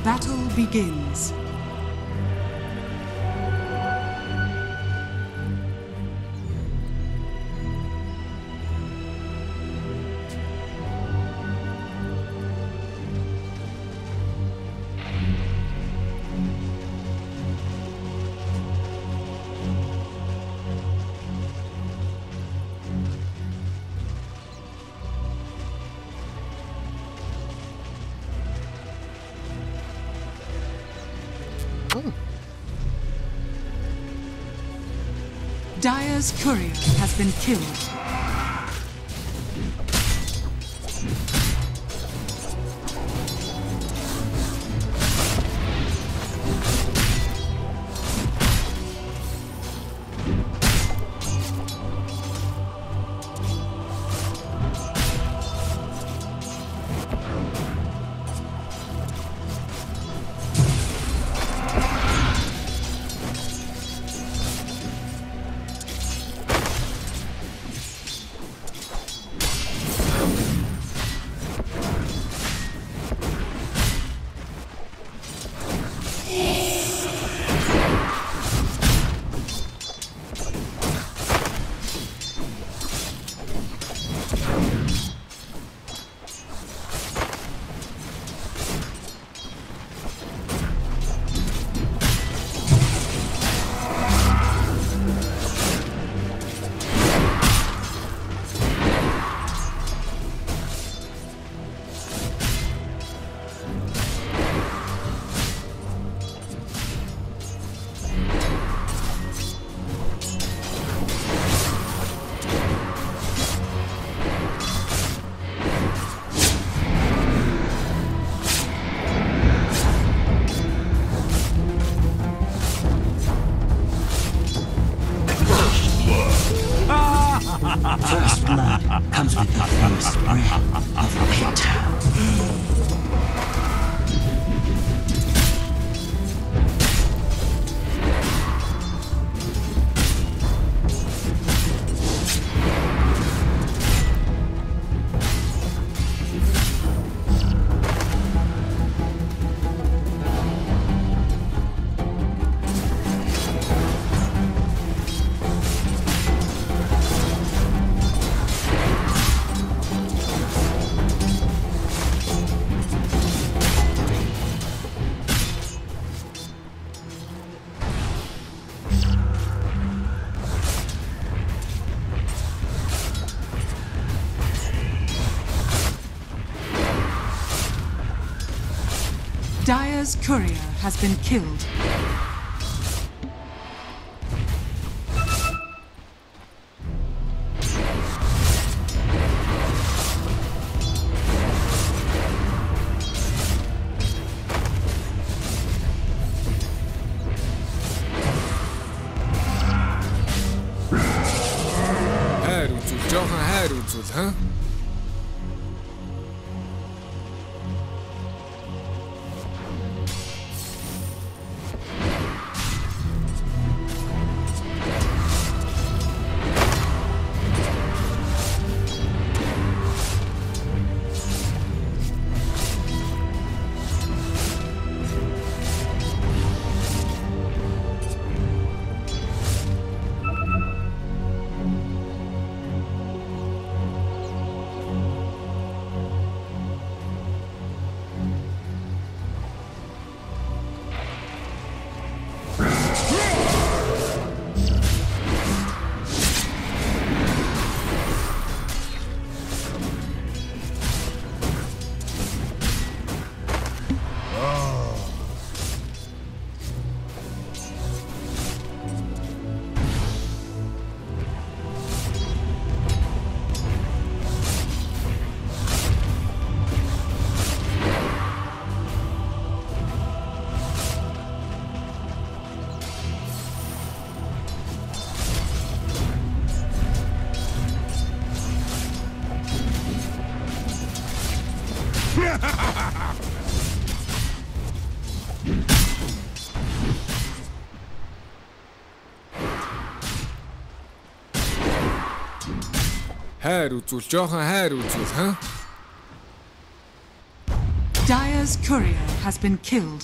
battle begins. Dire's courier has been killed. First blood comes with the first breath of winter. Dire's courier has been killed. هارو جوها هارو ها؟ هارو جوها هارو ها؟ Dire's Dire's courier has been killed.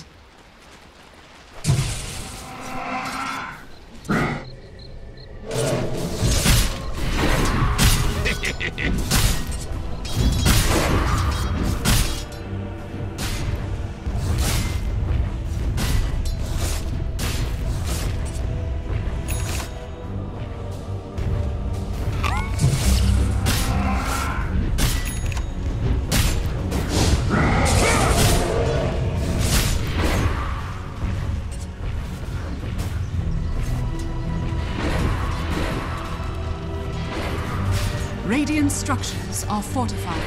Radiant structures are fortified.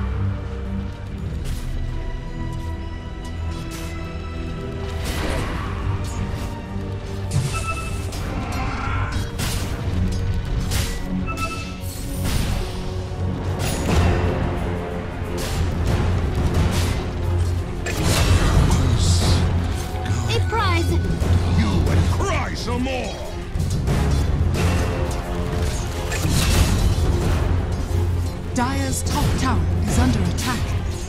A prize! You would cry some more! Dire's top tower is under attack.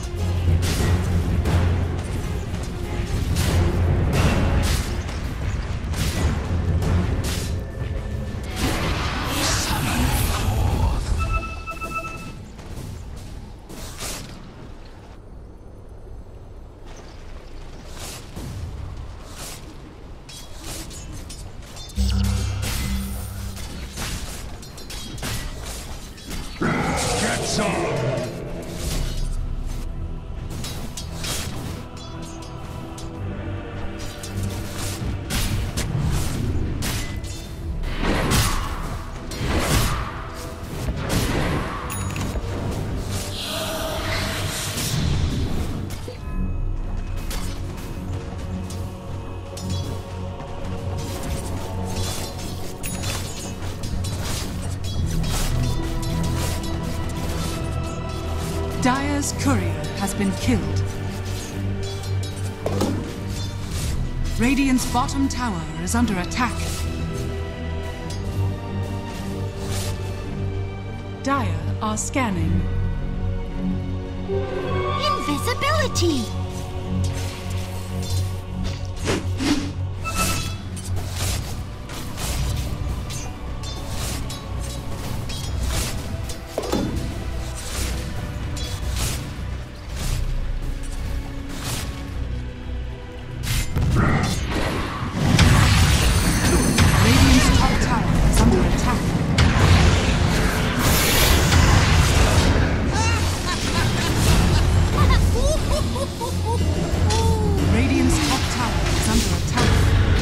Get some! Dire's courier has been killed. Radiant's bottom tower is under attack. Dire are scanning. Invisibility! Radiant's top tower is under attack. Radiant's top tower is under attack.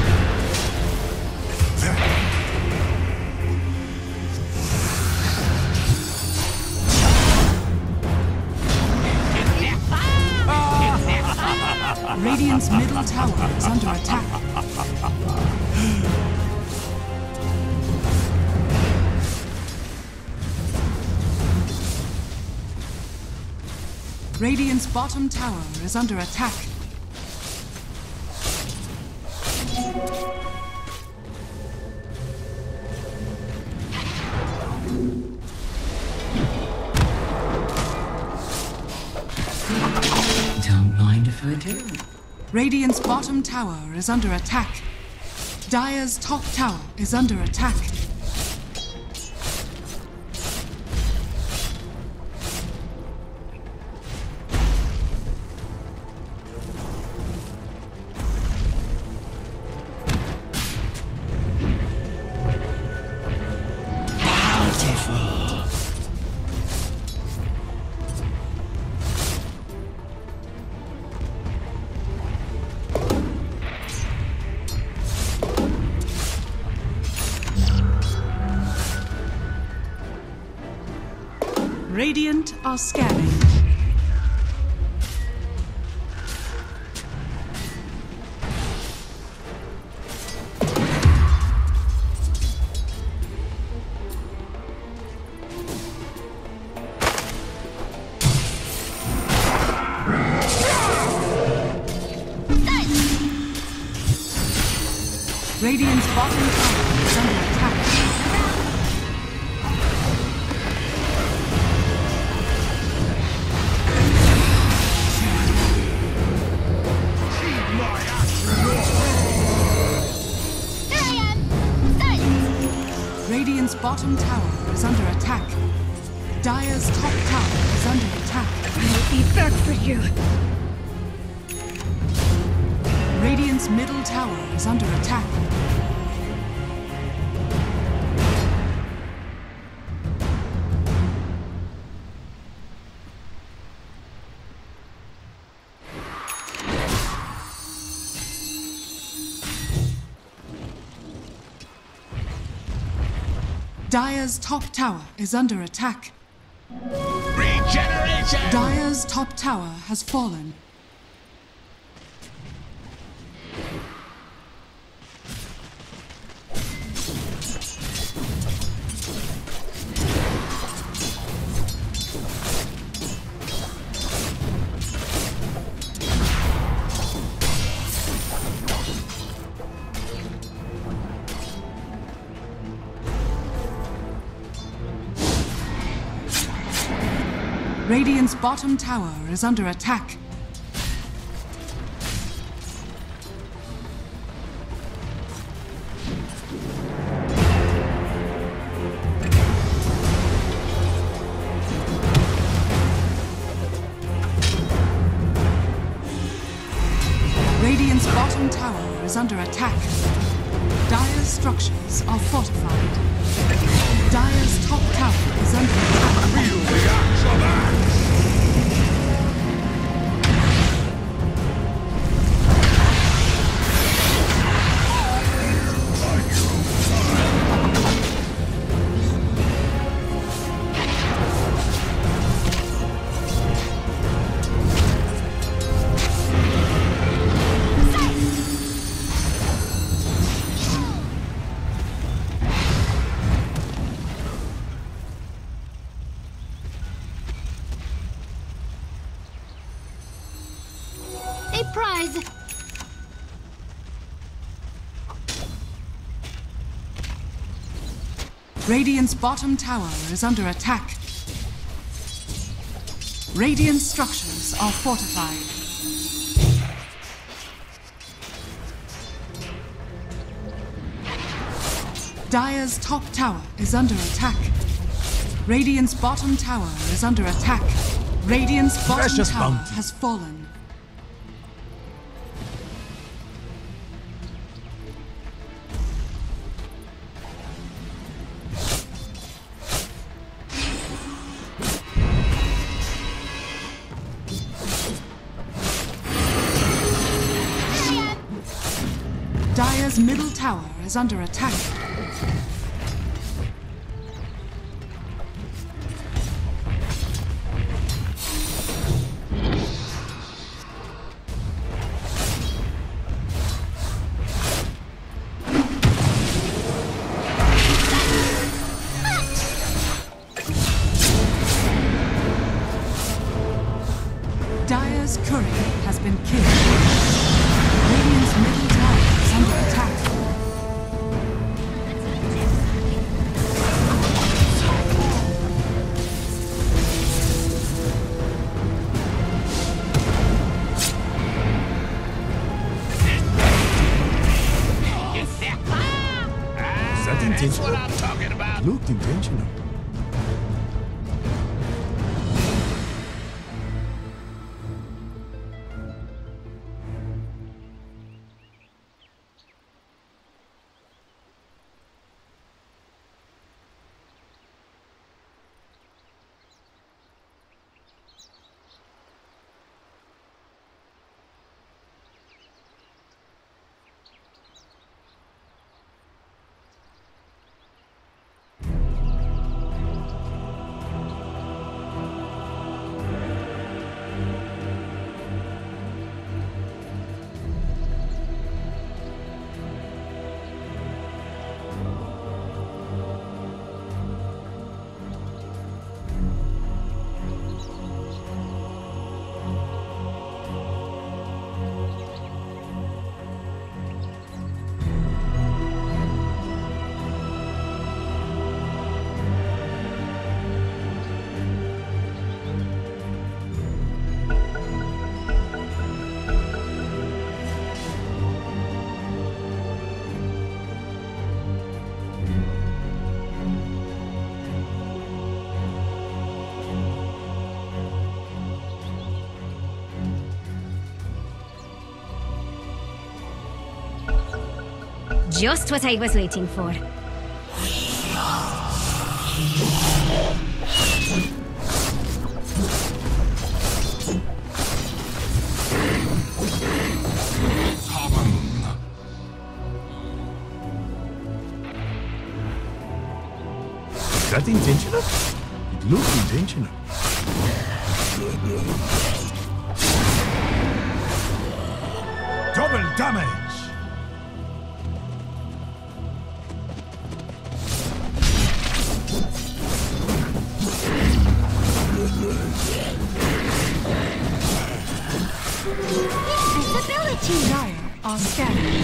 Radiant's middle tower is under attack. Radiant's bottom tower is under attack. Don't mind if I do. Radiant's bottom tower is under attack. Dire's top tower is under attack. Radiant are scanning. Radiant's bottom tower is under attack. Radiant's bottom tower is under attack. Dire's top tower is under attack. I'll be back for you. Radiant's middle tower is under attack. Dire's top tower is under attack. Regeneration! Dire's top tower has fallen. Radiant's bottom tower is under attack. Radiant's bottom tower is under attack. Dire's structures are fortified. Dire's top tower is under attack. Feel the axe of axe! A prize. Radiant's bottom tower is under attack. Radiant structures are fortified. Dire's top tower is under attack. Radiant's bottom tower is under attack. Radiant's bottom Precious tower bounty. has fallen. Dire's middle tower is under attack. Dire's courier has been killed. Radiant's middle tower is under attack. Is that intentional? I'm talking about! Looked intentional. Just what I was waiting for. Is that intentional? It looks intentional. Double damage! Invisibility! Dire are scanning.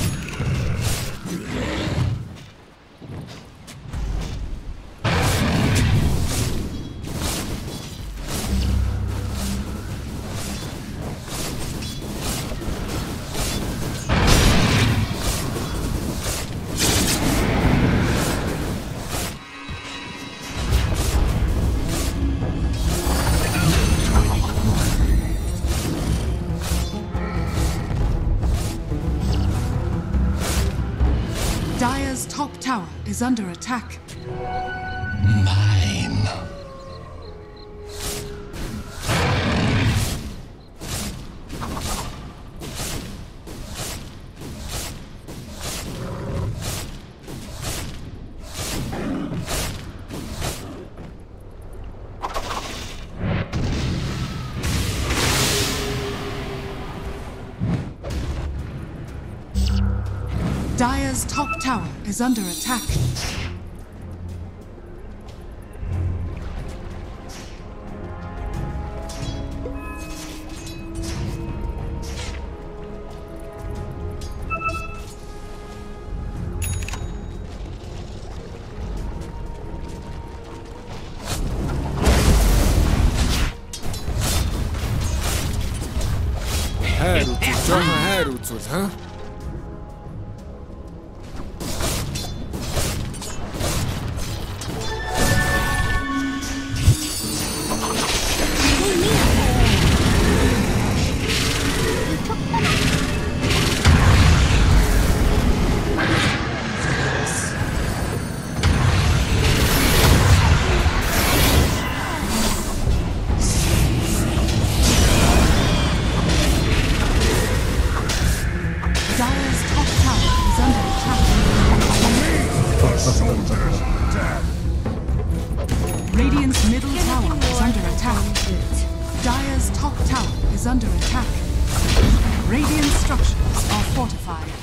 Dire's top tower is under attack. Mine. Dire's top tower is under attack. هاروت جاها هاروت ها؟ Dire's top tower is under attack. Radiant's middle tower is under attack. Dire's top tower is under attack. Radiant structures are fortified.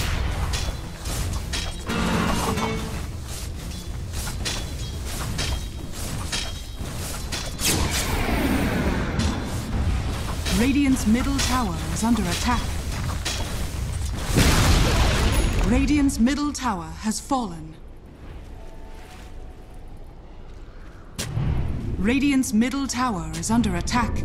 Radiant's middle tower is under attack. Radiant's middle tower has fallen. Radiant's middle tower is under attack.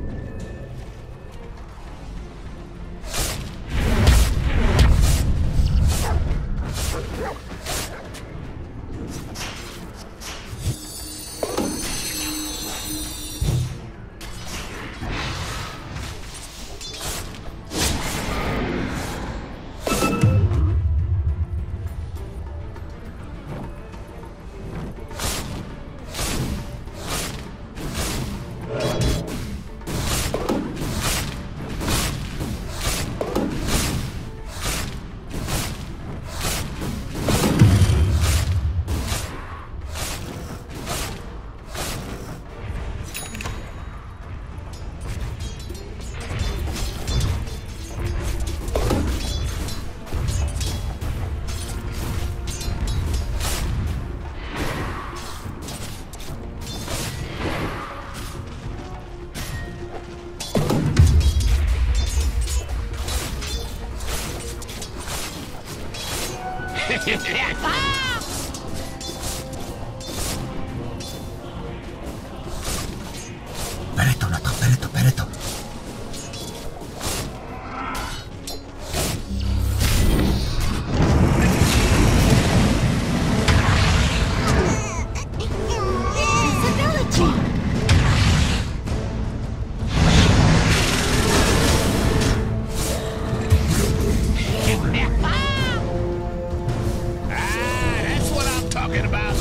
talking about?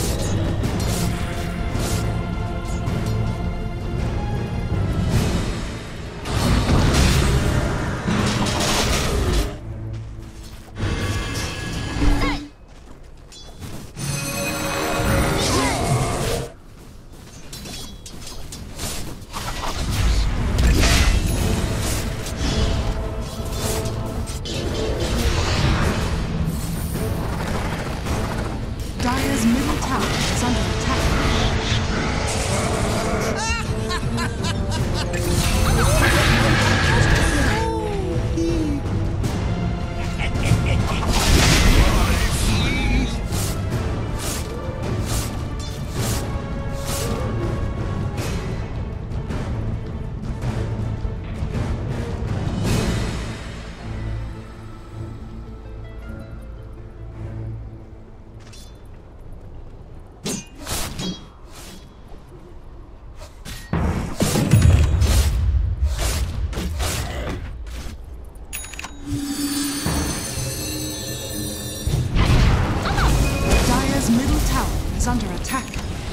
Dire's middle tower is under attack. Dire's middle tower is under attack.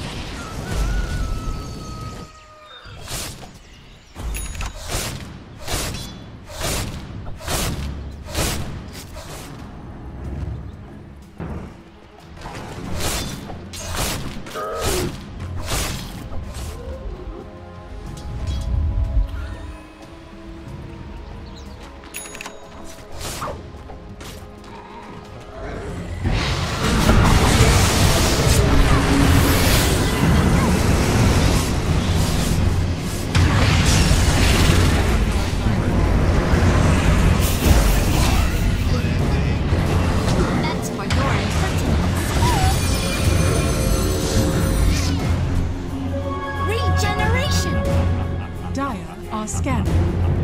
That's for your impertinence. Regeneration. Dire are scanning.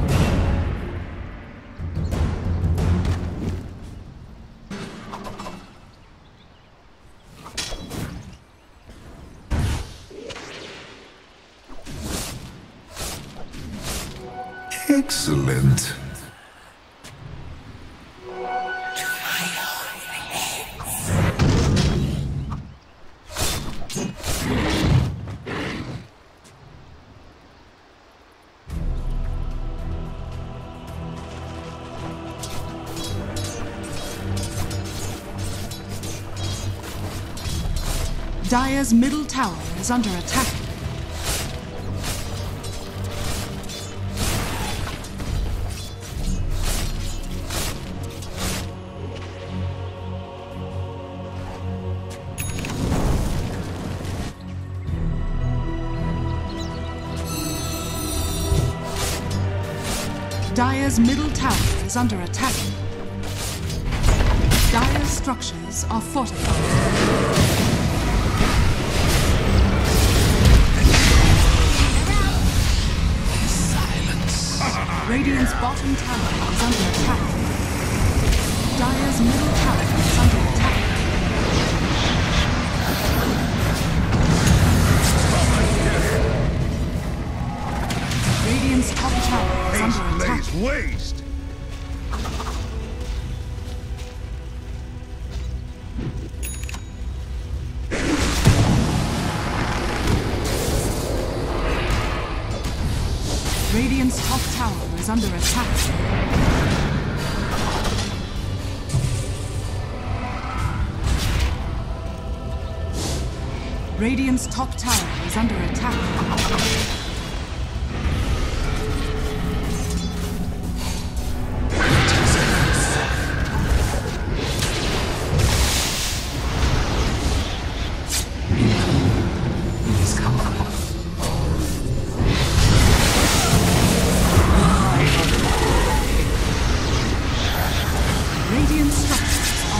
Excellent. Dire's middle tower is under attack. Dire's middle tower is under attack. Dire's structures are fortified. Radiant's bottom tower is under attack. Dire's middle tower is under attack. Radiant's top tower is under attack. Lays waste. Radiant's top tower is under attack. Radiant's top tower is under attack. Radiant structures are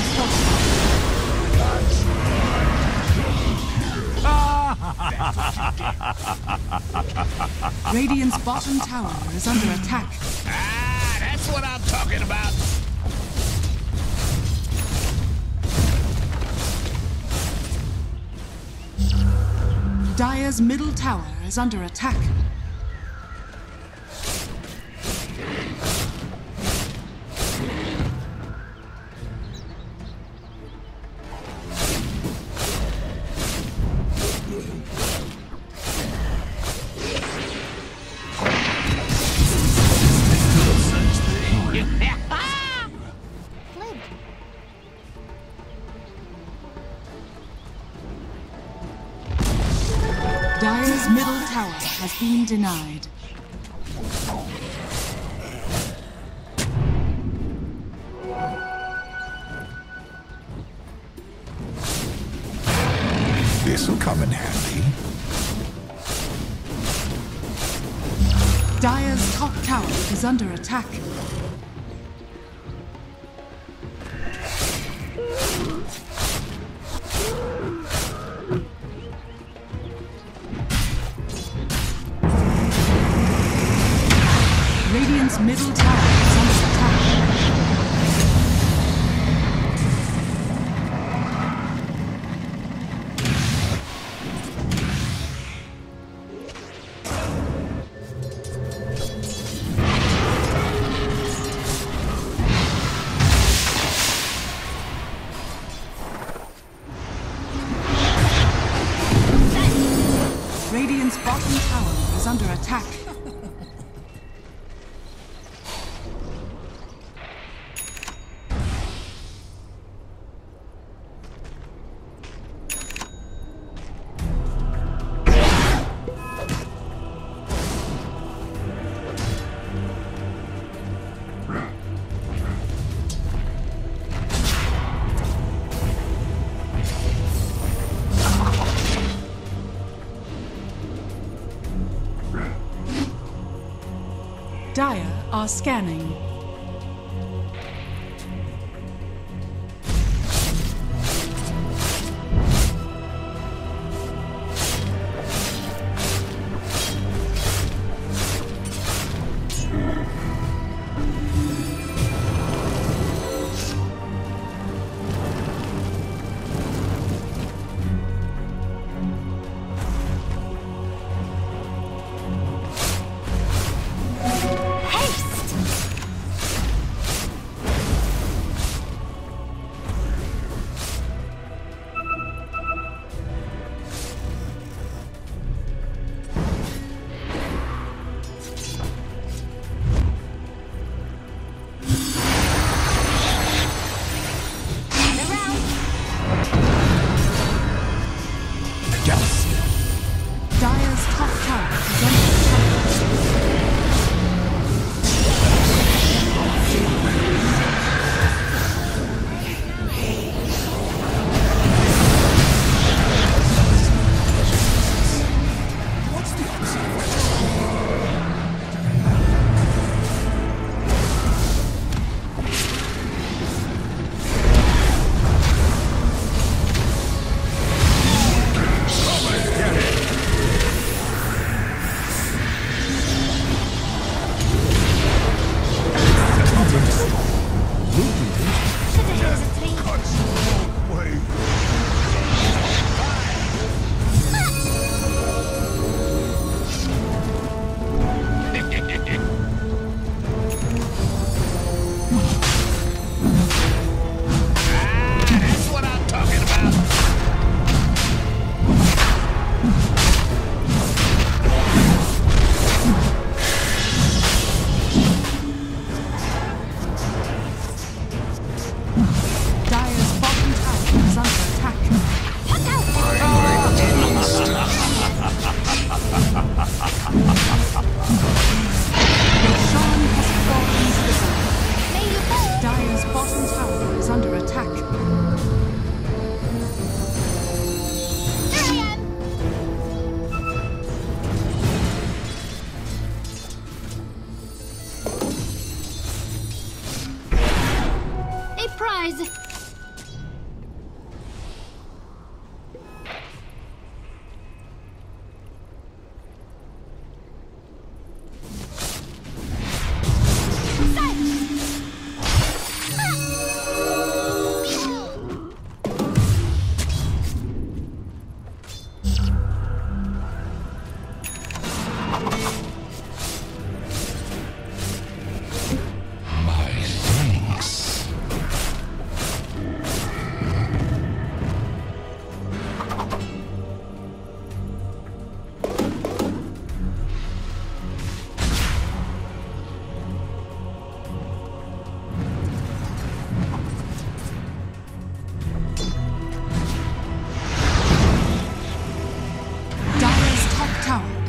fortified. Radiant's bottom tower is under attack. Ah, that's what I'm talking about. Dire's middle tower is under attack. Dire's middle tower has been denied. This'll come in handy. Dire's top tower is under attack. Radiant's middle tower is under attack. Radiant's bottom tower is under attack. Dire are scanning.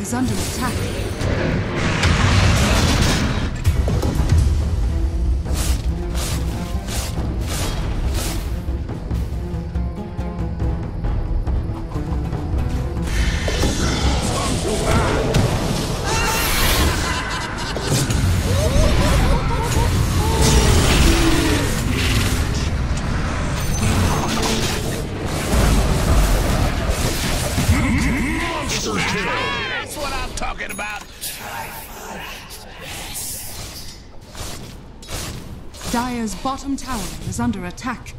is under attack. That's what I'm talking about. Dire's bottom tower is under attack.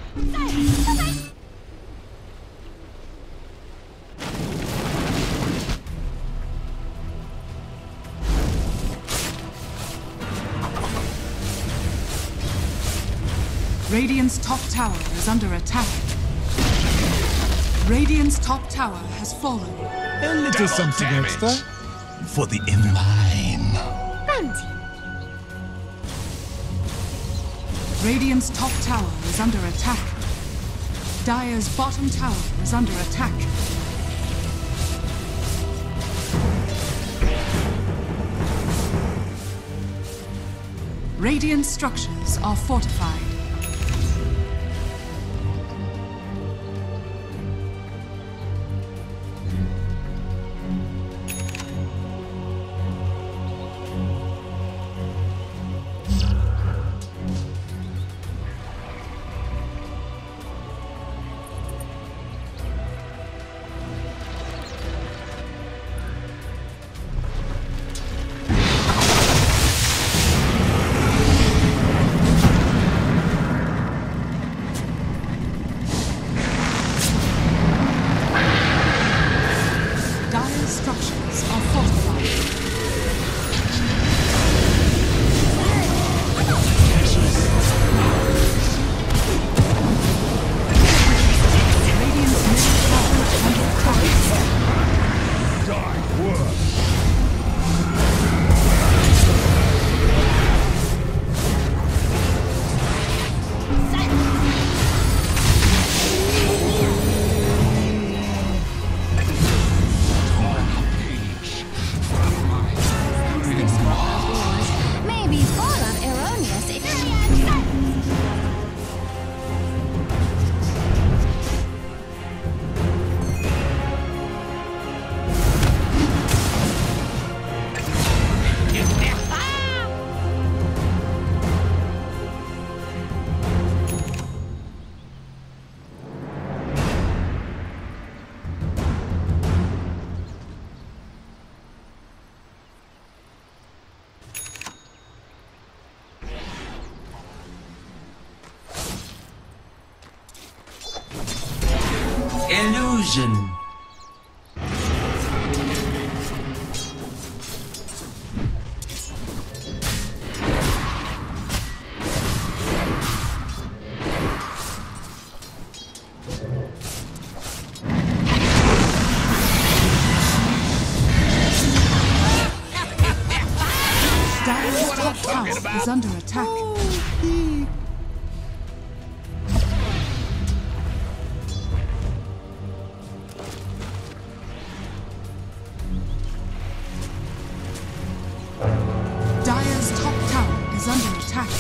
Radiant's top tower is under attack. Radiant's top tower has fallen. A little something damage. extra for the mine. Bounty. Radiant's top tower is under attack. Dire's bottom tower is under attack. Radiant structures are fortified. Structures are fortified. Radiant's middle tower is under attack. Dark work. Maybe far on erroneous. Illusion. Dire's top tower is under attack. Dire's top tower is under attack.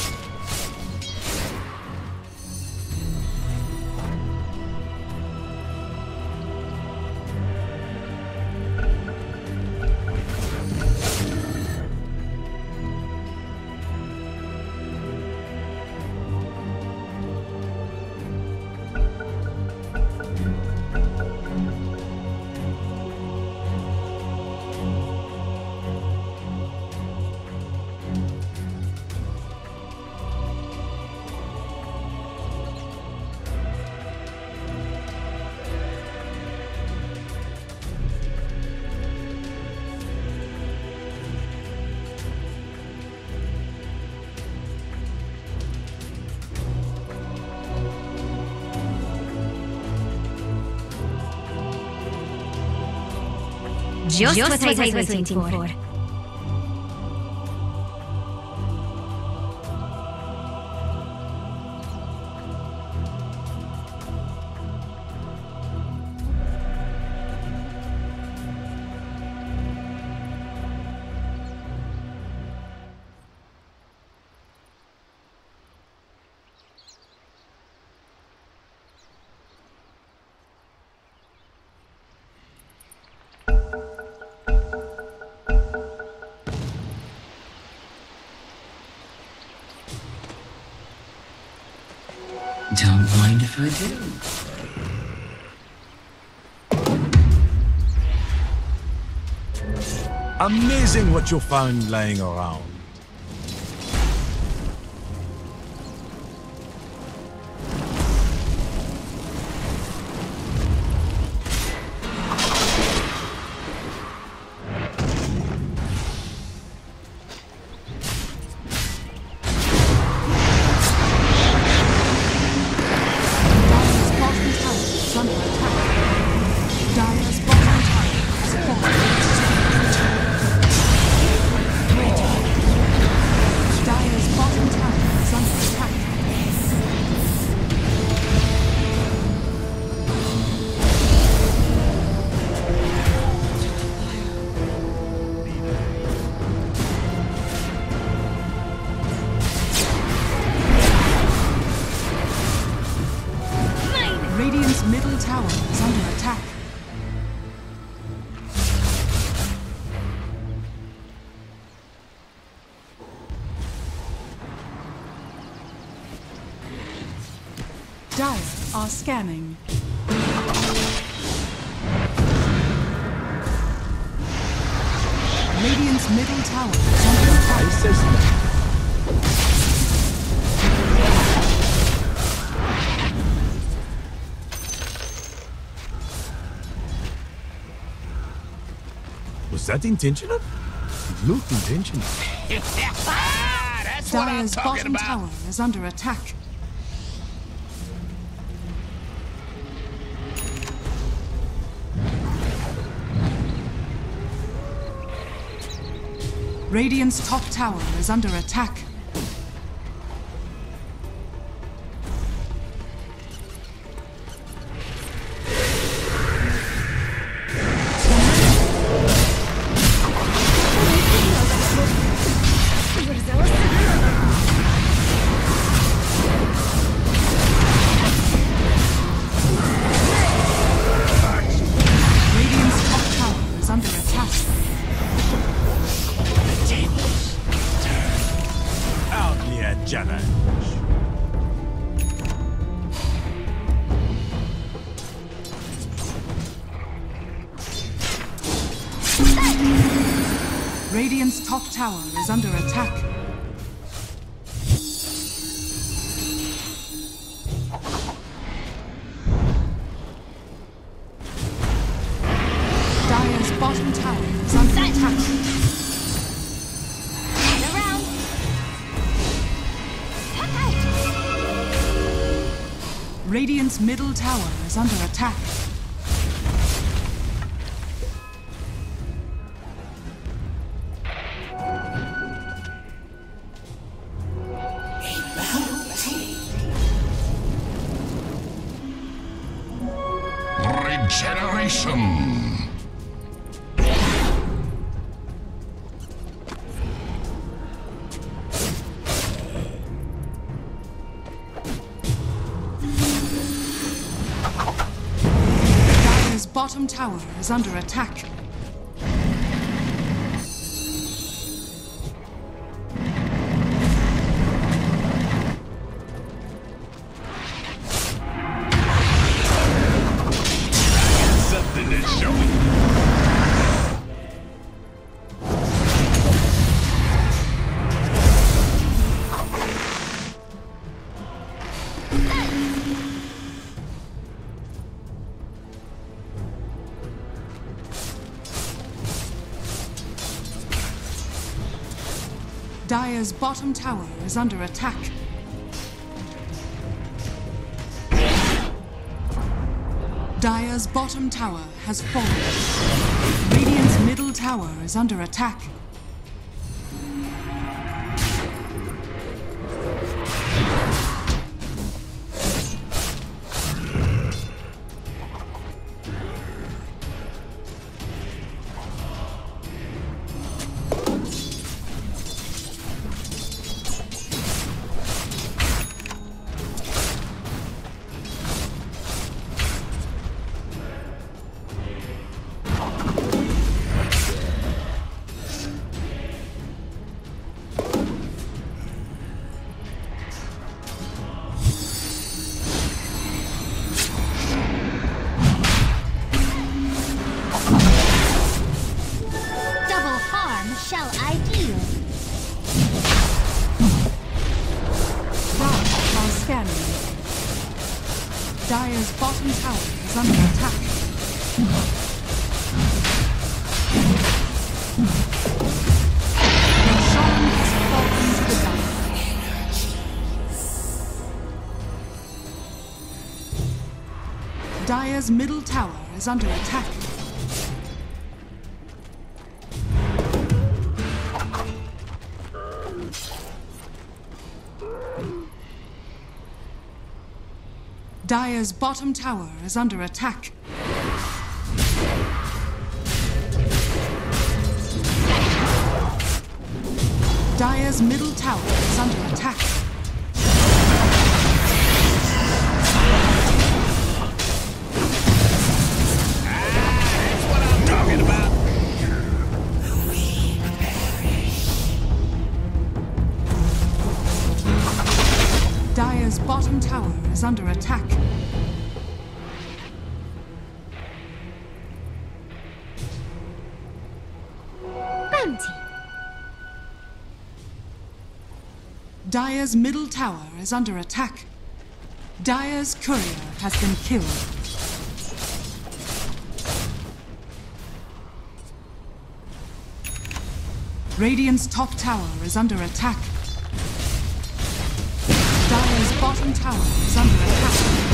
Just what I was waiting for. Don't mind if I do. Amazing what you found lying around. Radiant's middle tower is under attack. Dire are scanning. Radiant's middle tower is under attack. Was that intentional? It looked intentional. That's what I'm Dire's talking bottom about. tower is under attack. Radiant's top tower is under attack. Radiant's top tower is under attack. Hardly a challenge. Radiant's top tower is under attack. Dire's bottom tower is under attack. Turn around. Look out. Radiant's middle tower is under attack. Regeneration. Dire's bottom tower is under attack. Something is showing. Dire's bottom tower is under attack. Dire's bottom tower has fallen. Radiant's middle tower is under attack. Dire's bottom tower is under attack. Roshan has fallen to the ground. Dire's middle tower is under attack. Dire's bottom tower is under attack. Dire's middle tower is under attack. That's what I'm talking about. Dire's bottom tower is under attack. Bounty. Dire's middle tower is under attack. Dire's courier has been killed. Radiant's top tower is under attack. Dire's bottom tower is under attack.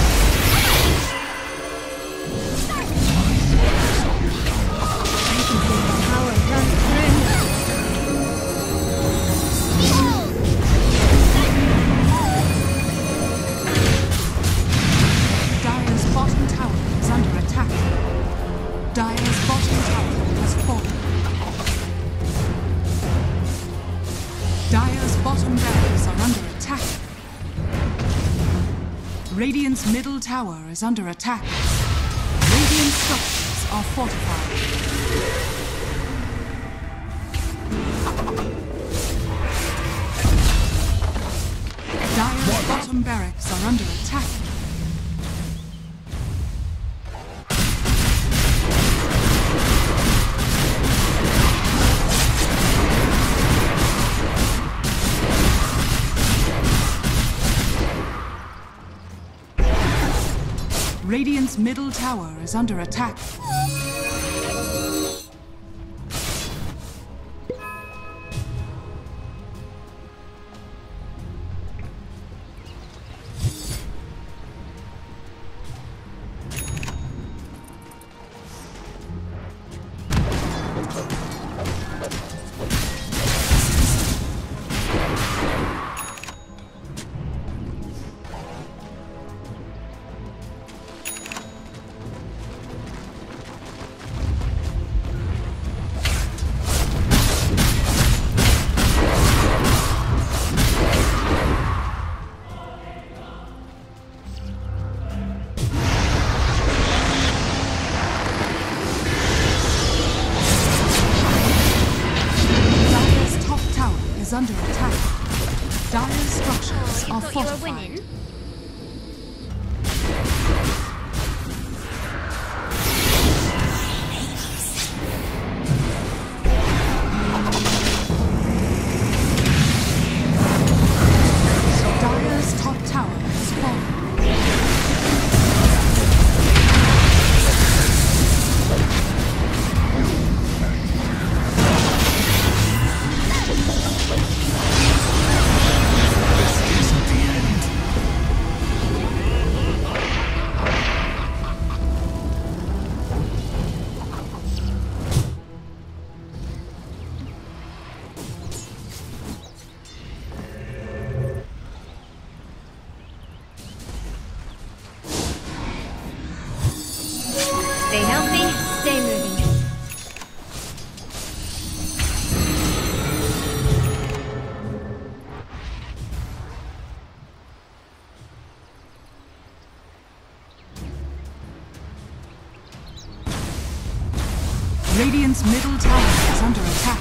Power done through. Dire's bottom tower is under attack. Dire's bottom tower has fallen. Dire's bottom barracks are under attack. Radiant's middle tower is under attack. Radiant structures are fortified. Dire's bottom barracks are under attack. Radiant's middle tower is under attack. Under attack. Dire's structures are Thought you were fortified. winning? Dire's top tower has fallen. Stay healthy, stay moving. Radiant's middle tower is under attack.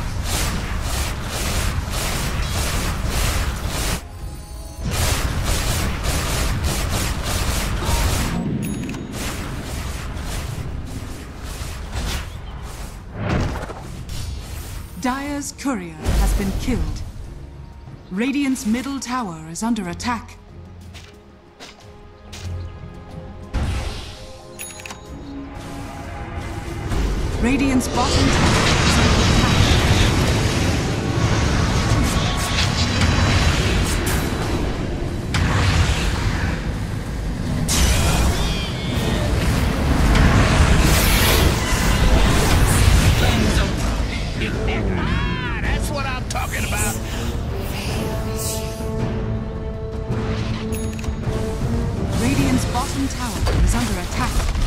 Dire's courier has been killed. Radiant's middle tower is under attack. Radiant's bottom tower is under attack. That's what I'm talking about. Radiant's bottom tower is under attack.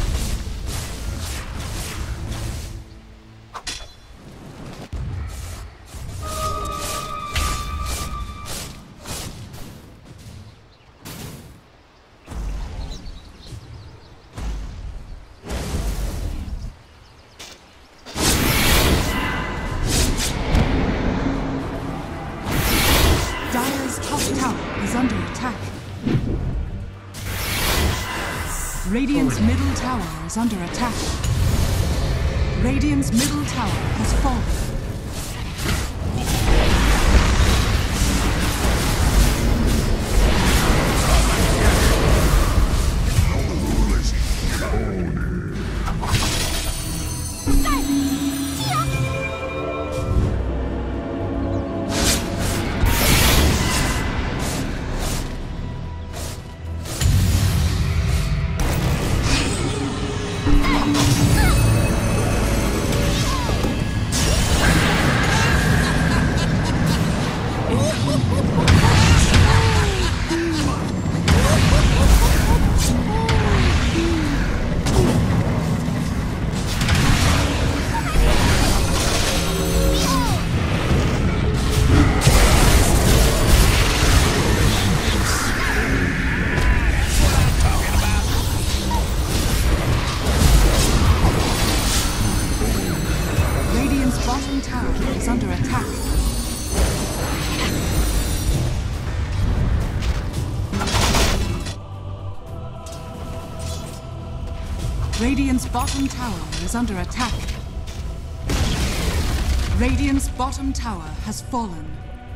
Dire's top tower is under attack. Radiant's middle tower is under attack. Radiant's middle tower has fallen. Bottom tower is under attack. Radiant's bottom tower is under attack. Radiant's bottom tower has fallen.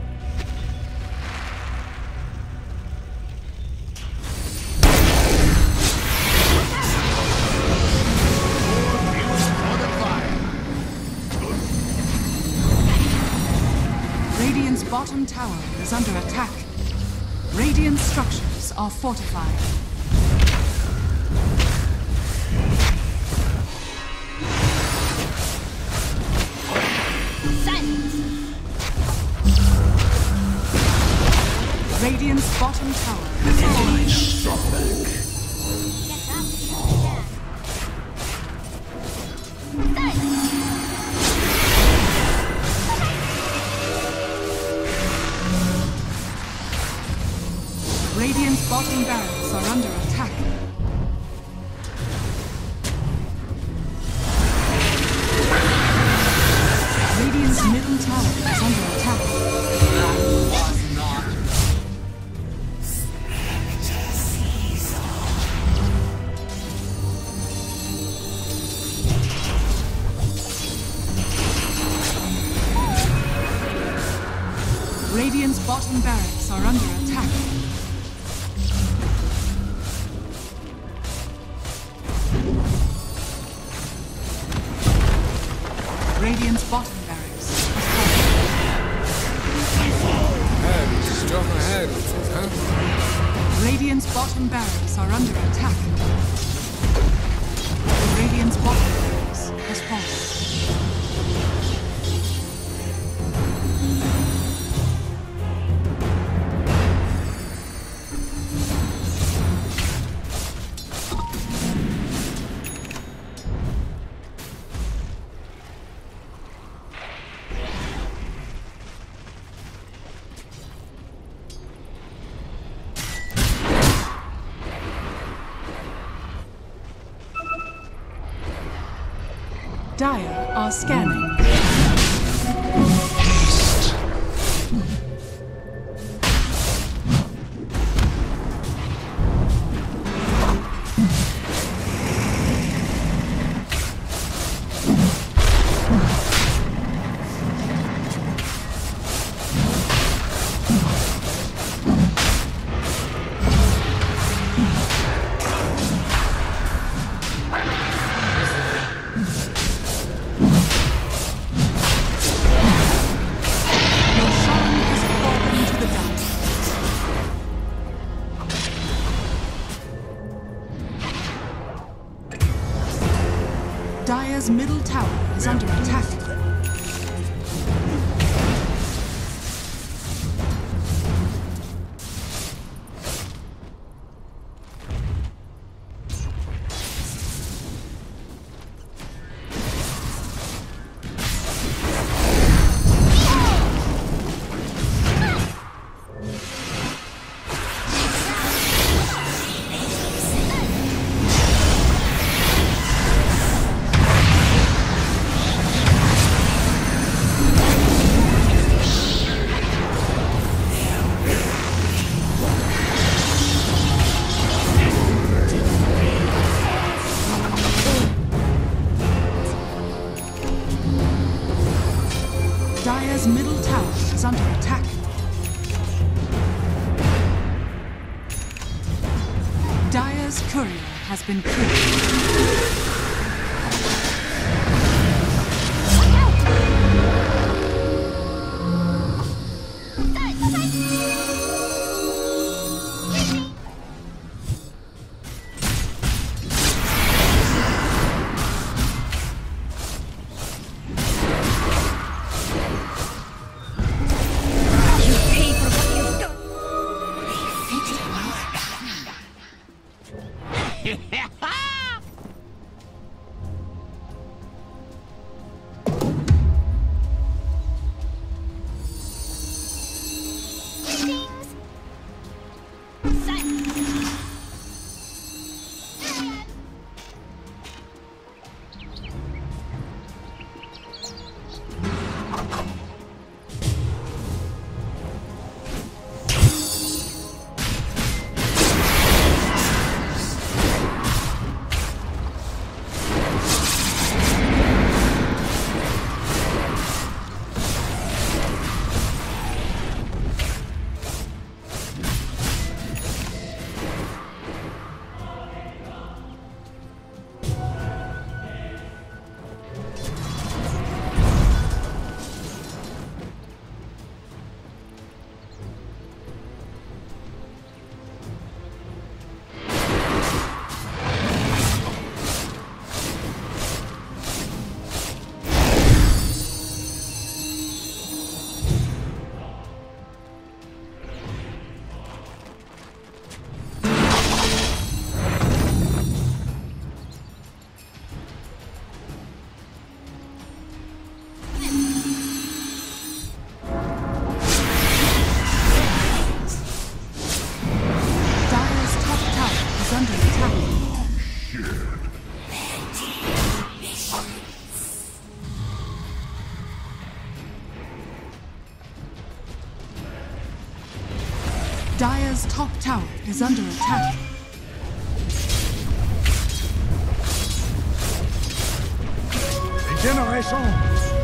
Radiant's bottom tower is under attack. Radiant structures are fortified. Radiant's bottom tower is fallen. Radiant's bottom barracks are under attack. Radiant's middle tower is under attack. Radiant's bottom barracks are under attack. Radiant's bottom barracks has fallen. Radiant's bottom barracks are under attack. Radiant's bottom barracks has fallen. Dire are scanning. Dire's middle tower is under attack. Dire's middle tower is under attack. Dire's courier has been killed. Dire's top tower is under attack. Regeneration!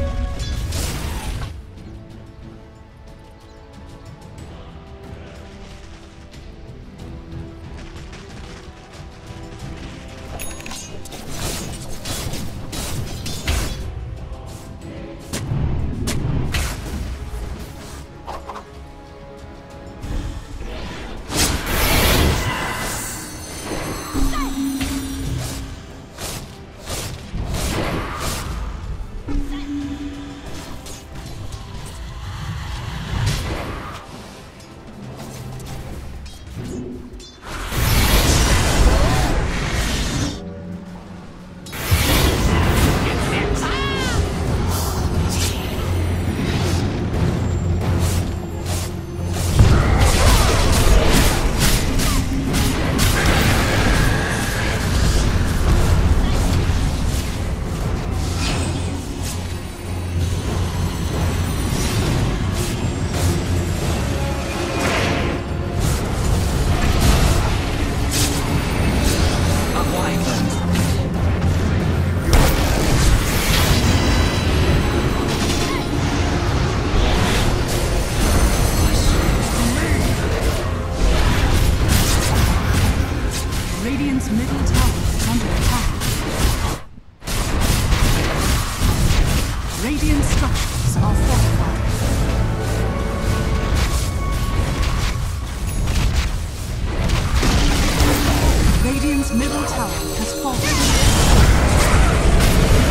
Radiant's middle tower is under attack. Radiant structures are fortified. Radiant's middle tower has fallen.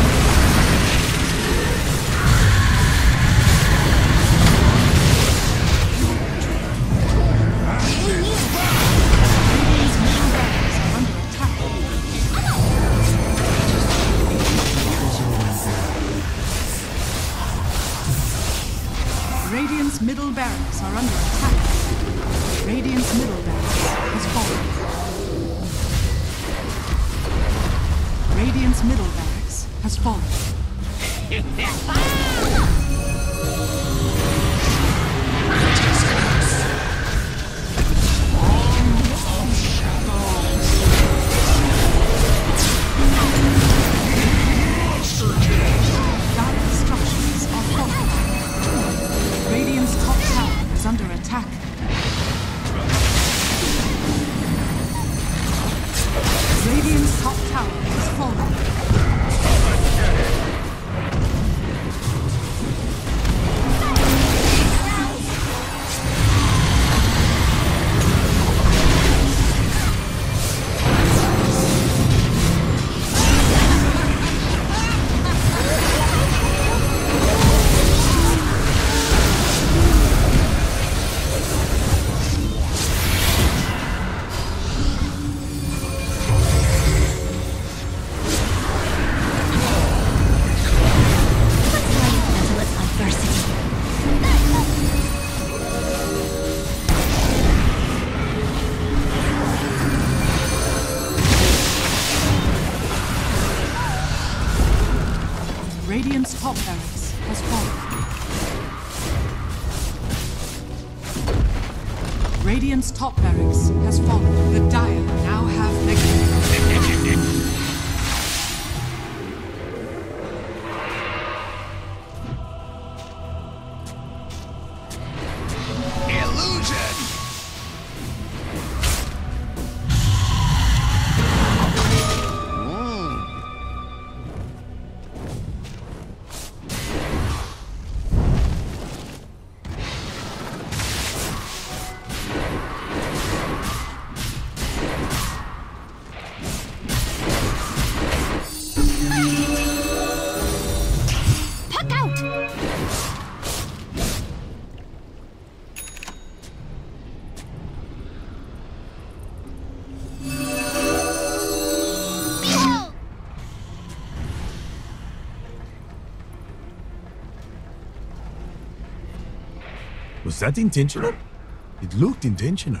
Radiant's middle barracks are under attack. Radiant's middle barracks has fallen. Radiant's middle barracks has fallen. Dire structures are fortified. Radiant's top tower is under attack. Radiant's top tower has fallen. Radiant's top barracks has fallen. Radiant's top barracks has fallen. The Dire now have Mega. Was that intentional? It looked intentional.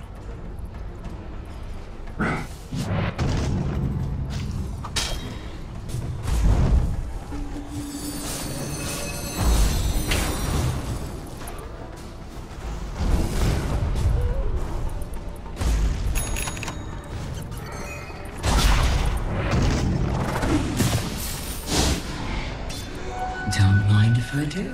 Don't mind if I do.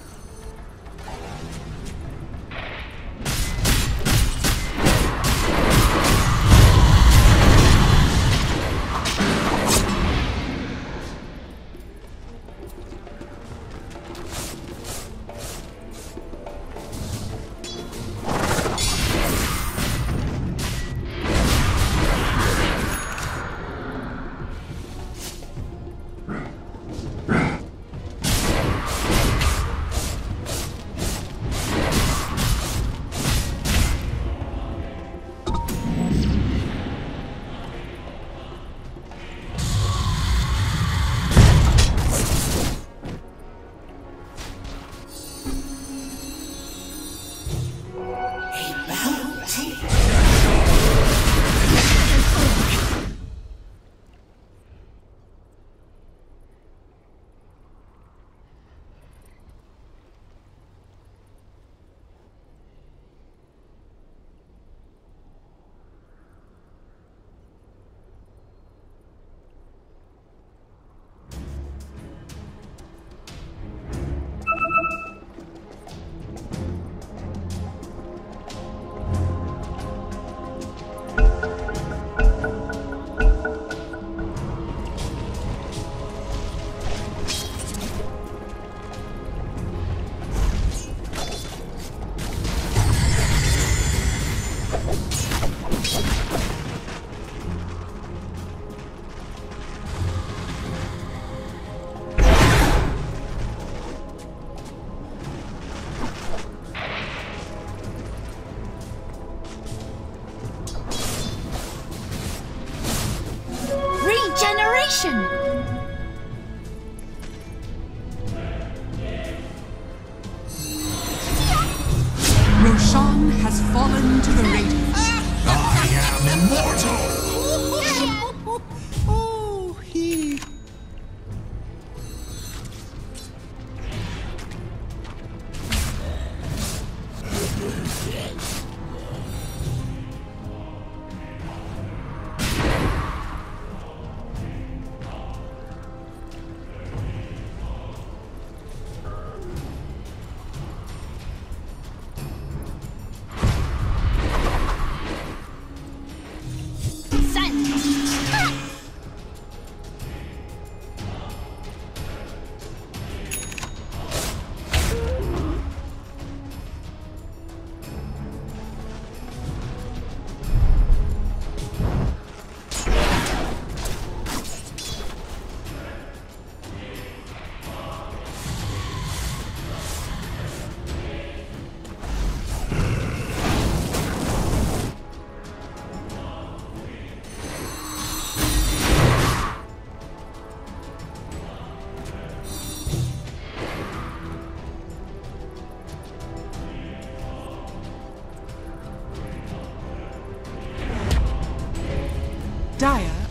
Regeneration!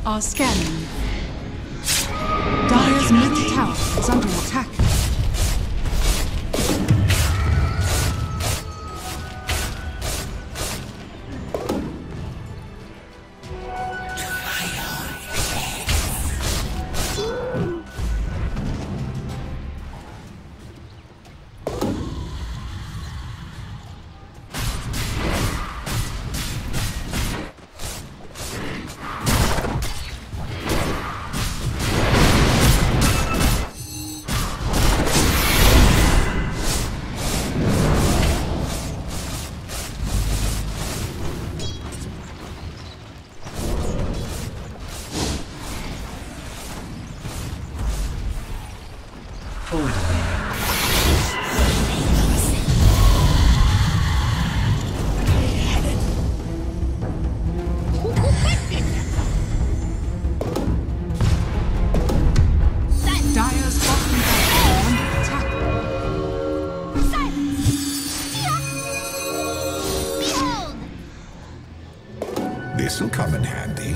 are scanning. Dire's middle tower is under attack. This'll come in handy.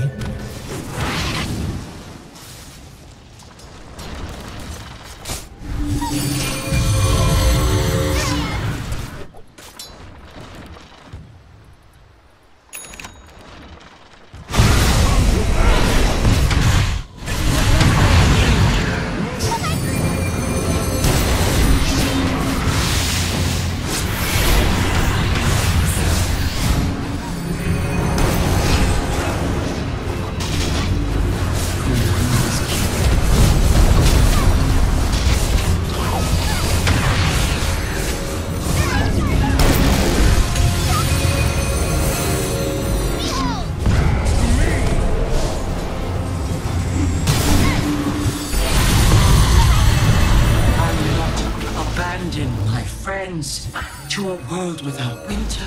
To a world without winter.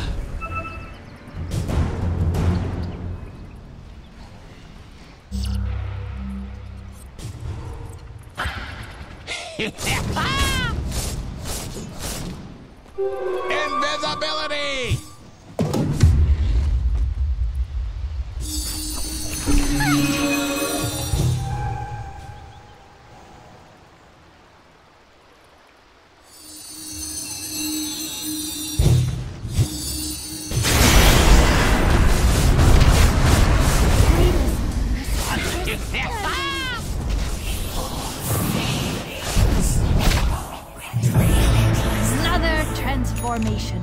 Invisibility! Another transformation.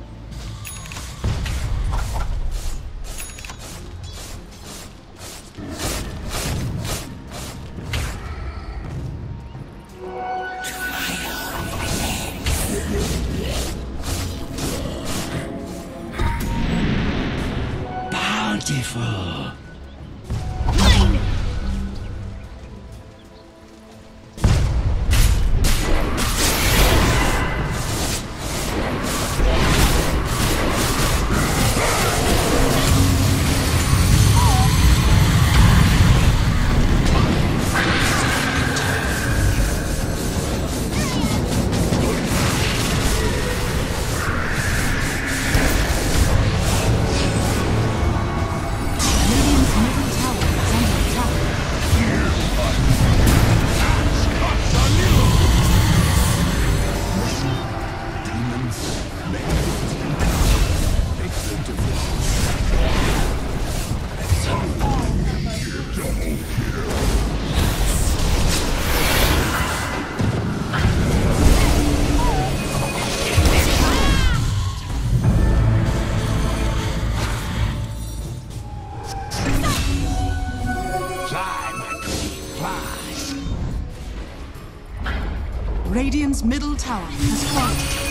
Bountiful. Radiant's middle tower has fallen.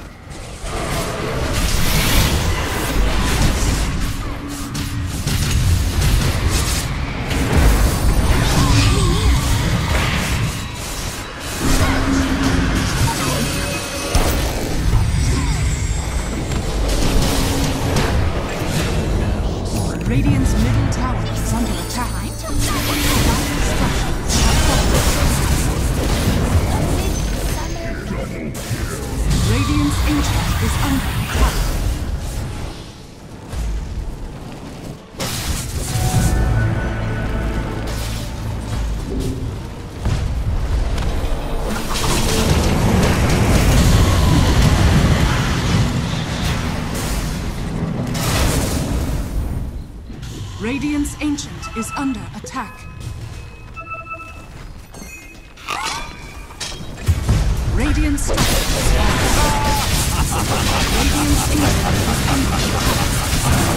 Radiant's middle tower is under attack. Radiant's Ancient is under attack. Radiant structures are Radiant's Ancient is under attack.